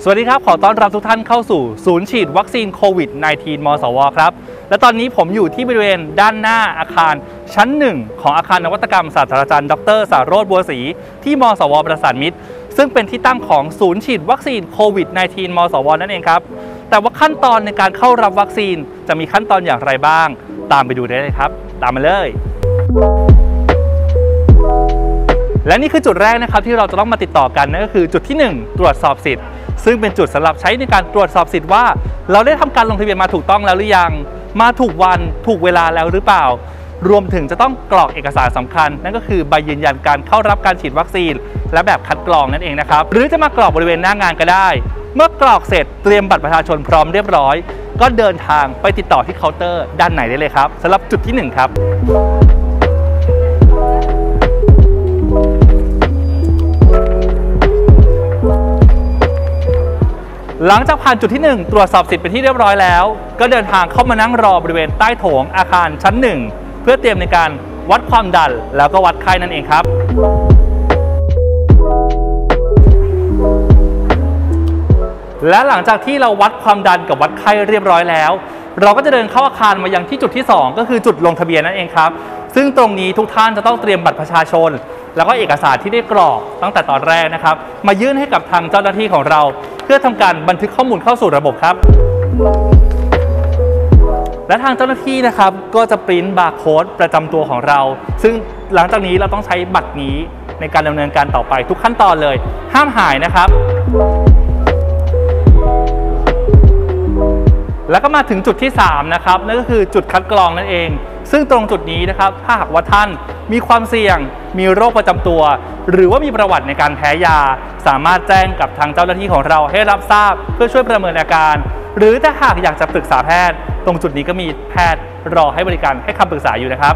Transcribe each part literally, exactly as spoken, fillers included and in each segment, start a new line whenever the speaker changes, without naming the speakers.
สวัสดีครับขอต้อนรับทุกท่านเข้าสู่ศูนย์ฉีดวัคซีนโควิด สิบเก้า มสวครับและตอนนี้ผมอยู่ที่บริเวณด้านหน้าอาคารชั้นหนึ่งของอาคารนวัตกรรมศาสตราจารย์ดร.สารโรจน์บัวศรีที่มสวประสานมิตรซึ่งเป็นที่ตั้งของศูนย์ฉีดวัคซีนโควิด สิบเก้า มสวนั่นเองครับแต่ว่าขั้นตอนในการเข้ารับวัคซีนจะมีขั้นตอนอย่างไรบ้างตามไปดูได้เลยครับตามมาเลยและนี่คือจุดแรกนะครับที่เราจะต้องมาติดต่อกันนั่นก็คือจุดที่หนึ่งตรวจสอบสิทธิ์ซึ่งเป็นจุดสำหรับใช้ในการตรวจสอบสิทธิ์ว่าเราได้ทำการลงทะเบียนมาถูกต้องแล้วหรือยังมาถูกวันถูกเวลาแล้วหรือเปล่ารวมถึงจะต้องกรอกเอกสารสำคัญนั่นก็คือใบยืนยันการเข้ารับการฉีดวัคซีนและแบบคัดกรองนั่นเองนะครับหรือจะมากรอกบริเวณหน้างานก็ได้เมื่อกรอกเสร็จเตรียมบัตรประชาชนพร้อมเรียบร้อยก็เดินทางไปติดต่อที่เคาน์เตอร์ด้านไหนได้เลยครับสำหรับจุดที่หนึ่งครับหลังจากผ่านจุดที่หนึ่งตรวจสอบสิทธิ์เป็นที่เรียบร้อยแล้วก็เดินทางเข้ามานั่งรอบริเวณใต้โถงอาคารชั้นหนึ่งเพื่อเตรียมในการวัดความดันแล้วก็วัดไข้นั่นเองครับและหลังจากที่เราวัดความดันกับวัดไข้เรียบร้อยแล้วเราก็จะเดินเข้าอาคารมายังที่จุดที่สองก็คือจุดลงทะเบียนนั่นเองครับซึ่งตรงนี้ทุกท่านจะต้องเตรียมบัตรประชาชนแล้วก็เอกสารที่ได้กรอกตั้งแต่ตอนแรกนะครับมายื่นให้กับทางเจ้าหน้าที่ของเราเพื่อทำการบันทึกข้อมูลเข้าสู่ระบบครับและทางเจ้าหน้าที่นะครับก็จะปริ้นบาร์โค้ดประจำตัวของเราซึ่งหลังจากนี้เราต้องใช้บัตรนี้ในการดำเนินการต่อไปทุกขั้นตอนเลยห้ามหายนะครับแล้วก็มาถึงจุดที่สามนะครับนั่นก็คือจุดคัดกรองนั่นเองซึ่งตรงจุดนี้นะครับถ้าหากว่าท่านมีความเสี่ยงมีโรคประจำตัวหรือว่ามีประวัติในการแพ้ยาสามารถแจ้งกับทางเจ้าหน้าที่ของเราให้รับทราบเพื่อช่วยประเมินอาการหรือถ้าหากอยากจะปรึกษาแพทย์ตรงจุดนี้ก็มีแพทย์รอให้บริการให้คำปรึกษาอยู่นะครับ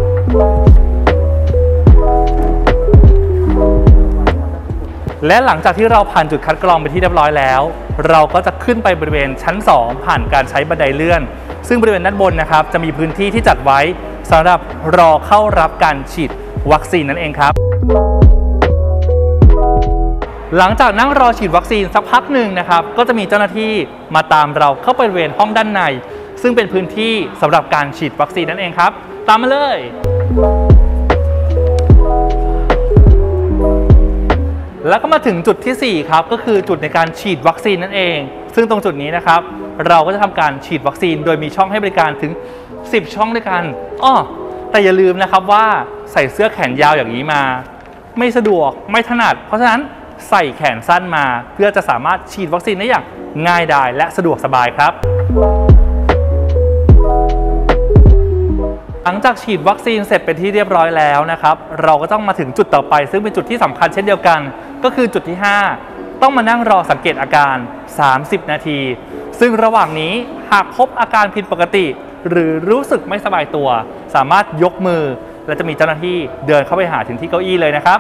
และหลังจากที่เราผ่านจุดคัดกรองไปที่เรียบร้อยแล้วเราก็จะขึ้นไปบริเวณชั้นสองผ่านการใช้บันไดเลื่อนซึ่งบริเวณด้านบนนะครับจะมีพื้นที่ที่จัดไว้สำหรับรอเข้ารับการฉีดวัคซีนนั่นเองครับหลังจากนั่งรอฉีดวัคซีนสักพักหนึ่งนะครับก็จะมีเจ้าหน้าที่มาตามเราเข้าไปบริเวณห้องด้านในซึ่งเป็นพื้นที่สำหรับการฉีดวัคซีนนั่นเองครับตามมาเลยแล้วก็มาถึงจุดที่สี่ครับก็คือจุดในการฉีดวัคซีนนั่นเองซึ่งตรงจุดนี้นะครับเราก็จะทำการฉีดวัคซีนโดยมีช่องให้บริการถึงสิบช่องด้วยกันอ้อแต่อย่าลืมนะครับว่าใส่เสื้อแขนยาวอย่างนี้มาไม่สะดวกไม่ถนัดเพราะฉะนั้นใส่แขนสั้นมาเพื่อจะสามารถฉีดวัคซีนได้อย่างง่ายดายและสะดวกสบายครับหลังจากฉีดวัคซีนเสร็จเป็นที่เรียบร้อยแล้วนะครับเราก็ต้องมาถึงจุดต่อไปซึ่งเป็นจุดที่สำคัญเช่นเดียวกันก็คือจุดที่ห้าต้องมานั่งรอสังเกตอาการสามสิบนาทีซึ่งระหว่างนี้หากพบอาการผิดปกติหรือรู้สึกไม่สบายตัวสามารถยกมือและจะมีเจ้าหน้าที่เดินเข้าไปหาถึงที่เก้าอี้เลยนะครับ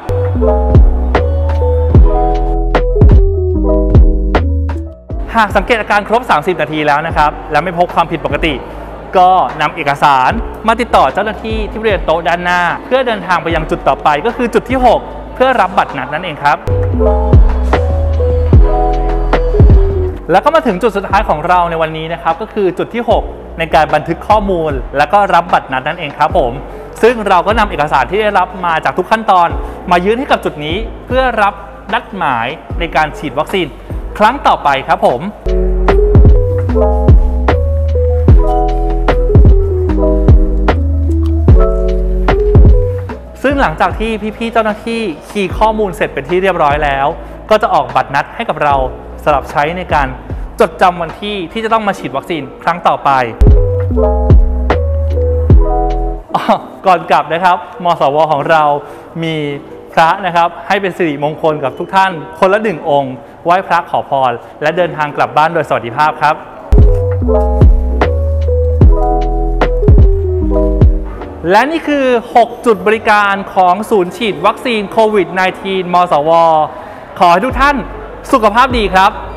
หากสังเกตอาการครบสามสิบนาทีแล้วนะครับและไม่พบความผิดปกติก็นำเอกสารมาติดต่อเจ้าหน้าที่ที่บริเวณโต๊ะด้านหน้าเพื่อเดินทางไปยังจุดต่อไปก็คือจุดที่หกเพื่อรับบัตรนัดนั่นเองครับแล้วก็มาถึงจุดสุดท้ายของเราในวันนี้นะครับก็คือจุดที่หกในการบันทึกข้อมูลแล้วก็รับบัตรนัดนั่นเองครับผมซึ่งเราก็นำเอกสารที่ได้รับมาจากทุกขั้นตอนมายื่นให้กับจุดนี้เพื่อรับนัดหมายในการฉีดวัคซีนครั้งต่อไปครับผมซึ่งหลังจากที่พี่ๆเจ้าหน้าที่คีย์ข้อมูลเสร็จเป็นที่เรียบร้อยแล้วก็จะออกบัตรนัดให้กับเราสำหรับใช้ในการจดจำวันที่ที่จะต้องมาฉีดวัคซีนครั้งต่อไปก่อนกลับนะครับมสวของเรามีพระนะครับให้เป็นสิริมงคลกับทุกท่านคนละหนึ่งองค์ไหว้พระขอพรและเดินทางกลับบ้านโดยสวัสดิภาพครับและนี่คือหกจุดบริการของศูนย์ฉีดวัคซีนโควิด สิบเก้า มสวขอให้ทุกท่านสุขภาพดีครับ